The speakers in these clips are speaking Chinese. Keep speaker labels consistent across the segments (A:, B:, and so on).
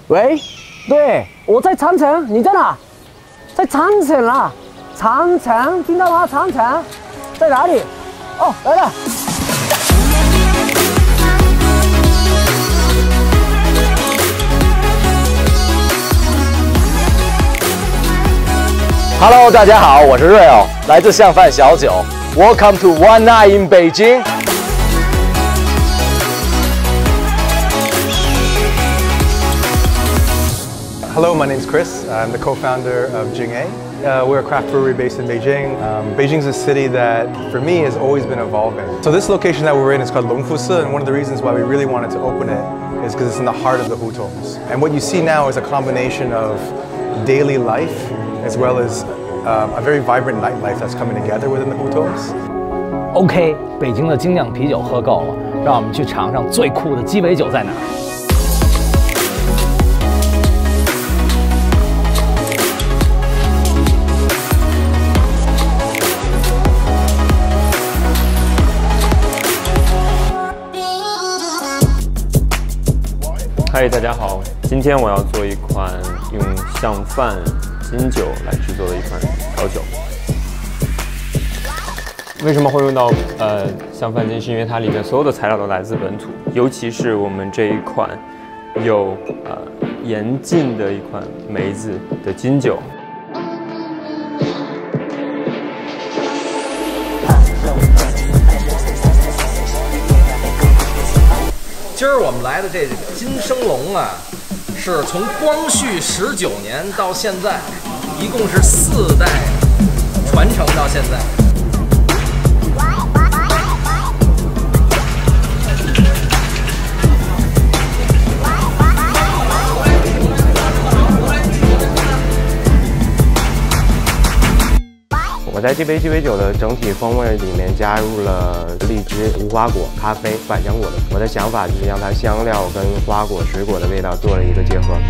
A: 喂，对，我在长城，你在哪？在长城啊，长城，听到吗？长城在哪里？哦，来了。Hello， 大家好，我是 Real， 来自象饭小酒。Welcome to One Night in Beijing。
B: Hello, my name's Chris. I'm the co-founder of Jing'e. We're a craft brewery based in Beijing. Beijing's a city that, for me, has always been evolving. So this location that we're in is called Longfusi, and one of the reasons why we really wanted to open it is because it's in the heart of the hutongs. And what you see now is a combination of daily life as well as a very vibrant nightlife that's coming together within the hutongs.
A: OK， 北京的精酿啤酒喝够了，让我们去尝尝最酷的鸡尾酒在哪儿。
C: 嗨，大家好，今天我要做一款用象饭金酒来制作的一款调酒。为什么会用到象饭金？是因为它里面所有的材料都来自本土，尤其是我们这一款有严禁的一款梅子的金酒。
D: 今儿我们来的这个金生龙啊，是从光绪19年到现在，一共是4代传承到现在。
C: 我在这杯鸡尾酒的整体风味里面加入了荔枝、无花果、咖啡、百香果的。我的想法就是让它香料跟花果、水果的味道做了一个结合。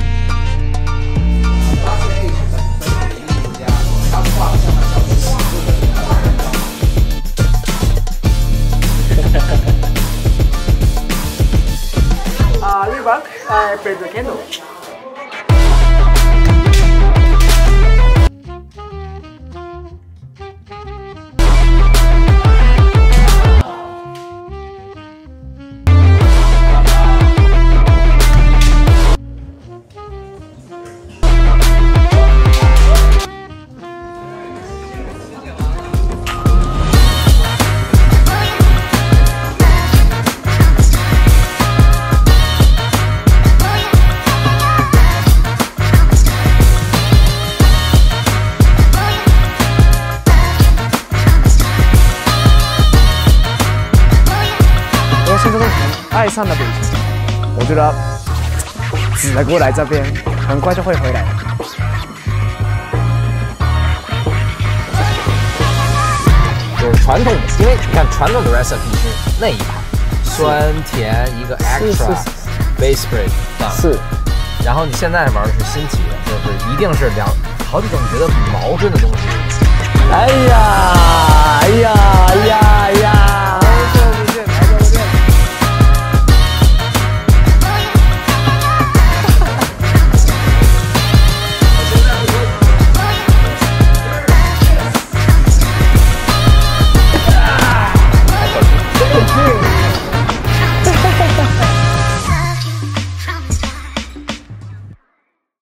A: 日本杯子 candle。现在都爱上了北京，我觉得只能过来这边，很快就会回来。
D: 就是传统的，因为你看传统的 recipe 是那一盘，酸甜一个 extra base bread
A: 是，
D: 然后你现在玩的是新奇的，就是一定是好几种你觉得矛盾的东西。
A: 哎呀，哎呀，哎呀，哎呀！